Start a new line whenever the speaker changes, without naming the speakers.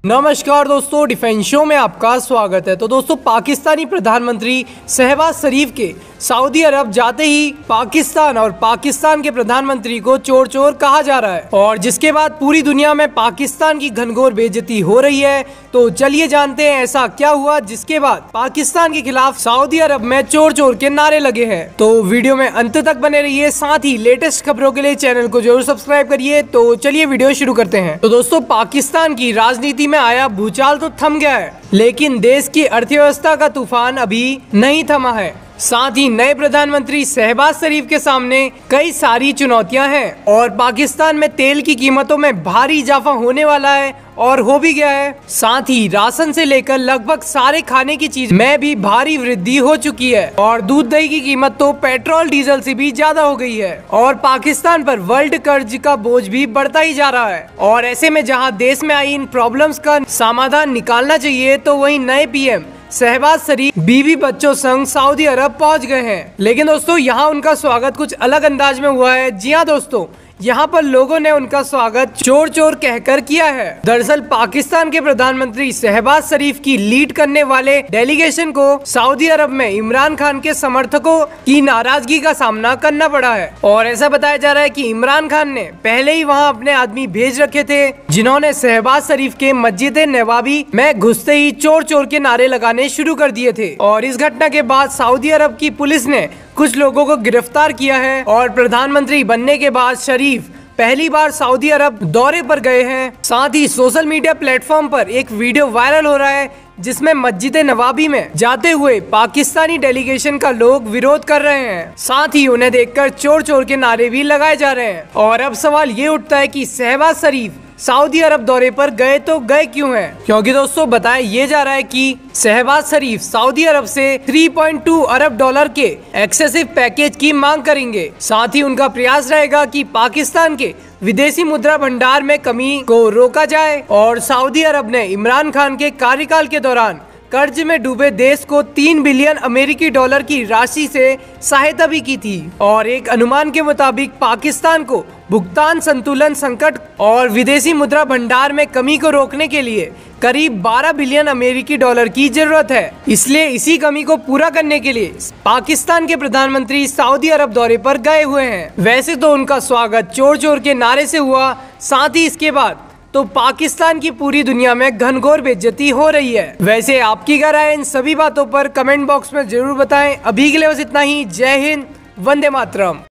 नमस्कार दोस्तों, defence show में आपका स्वागत है। तो दोस्तों, पाकिस्तानी प्रधानमंत्री शहबाज शरीफ के सऊदी अरब जाते ही पाकिस्तान और पाकिस्तान के प्रधानमंत्री को चोर चोर कहा जा रहा है, और जिसके बाद पूरी दुनिया में पाकिस्तान की घनघोर बेइज्जती हो रही है। तो चलिए जानते हैं ऐसा क्या हुआ जिसके बाद पाकिस्तान के खिलाफ सऊदी अरब में चोर चोर के नारे लगे हैं। तो वीडियो में अंत तक बने रहिए, साथ ही लेटेस्ट खबरों के लिए चैनल को जरूर सब्सक्राइब करिए। तो चलिए वीडियो शुरू करते हैं। तो दोस्तों, पाकिस्तान की राजनीति में आया भूचाल तो थम गया है, लेकिन देश की अर्थव्यवस्था का तूफान अभी नहीं थमा है। साथ ही नए प्रधानमंत्री शहबाज शरीफ के सामने कई सारी चुनौतियां हैं, और पाकिस्तान में तेल की कीमतों में भारी इजाफा होने वाला है और हो भी गया है। साथ ही राशन से लेकर लगभग सारे खाने की चीज में भी भारी वृद्धि हो चुकी है, और दूध दही की कीमत तो पेट्रोल डीजल से भी ज्यादा हो गई है, और पाकिस्तान पर वर्ल्ड कर्ज का बोझ भी बढ़ता ही जा रहा है। और ऐसे में जहां देश में आई इन प्रॉब्लम्स का समाधान निकालना चाहिए, तो वहीं नए पीएम शहबाज शरीफ बीवी बच्चों संग सऊदी अरब पहुंच गए हैं। लेकिन दोस्तों, यहाँ उनका स्वागत कुछ अलग अंदाज में हुआ है। जी हाँ दोस्तों, यहाँ पर लोगों ने उनका स्वागत चोर चोर कहकर किया है। दरअसल पाकिस्तान के प्रधानमंत्री शहबाज शरीफ की लीड करने वाले डेलीगेशन को सऊदी अरब में इमरान खान के समर्थकों की नाराजगी का सामना करना पड़ा है, और ऐसा बताया जा रहा है कि इमरान खान ने पहले ही वहाँ अपने आदमी भेज रखे थे, जिन्होंने शहबाज शरीफ के मस्जिद नवाबी में घुसते ही चोर चोर के नारे लगाने शुरू कर दिए थे। और इस घटना के बाद सऊदी अरब की पुलिस ने कुछ लोगों को गिरफ्तार किया है, और प्रधानमंत्री बनने के बाद शरीफ पहली बार सऊदी अरब दौरे पर गए हैं। साथ ही सोशल मीडिया प्लेटफॉर्म पर एक वीडियो वायरल हो रहा है, जिसमें मस्जिद नवाबी में जाते हुए पाकिस्तानी डेलीगेशन का लोग विरोध कर रहे हैं। साथ ही उन्हें देखकर चोर चोर के नारे भी लगाए जा रहे हैं। और अब सवाल ये उठता है कि शहबाज शरीफ सऊदी अरब दौरे पर गए तो गए क्यों हैं? क्योंकि दोस्तों, बताया ये जा रहा है कि शहबाज शरीफ सऊदी अरब से 3.2 अरब डॉलर के एक्सेसिव पैकेज की मांग करेंगे। साथ ही उनका प्रयास रहेगा कि पाकिस्तान के विदेशी मुद्रा भंडार में कमी को रोका जाए। और सऊदी अरब ने इमरान खान के कार्यकाल के दौरान कर्ज में डूबे देश को 3 बिलियन अमेरिकी डॉलर की राशि से सहायता भी की थी। और एक अनुमान के मुताबिक पाकिस्तान को भुगतान संतुलन संकट और विदेशी मुद्रा भंडार में कमी को रोकने के लिए करीब 12 बिलियन अमेरिकी डॉलर की जरूरत है। इसलिए इसी कमी को पूरा करने के लिए पाकिस्तान के प्रधानमंत्री सऊदी अरब दौरे पर गए हुए हैं। वैसे तो उनका स्वागत चोर चोर के नारे से हुआ, साथ ही इसके बाद तो पाकिस्तान की पूरी दुनिया में घनघोर बेइज्जती हो रही है। वैसे आपकी क्या राय है इन सभी बातों पर कमेंट बॉक्स में जरूर बताएं। अभी के लिए बस इतना ही। जय हिंद, वंदे मातरम।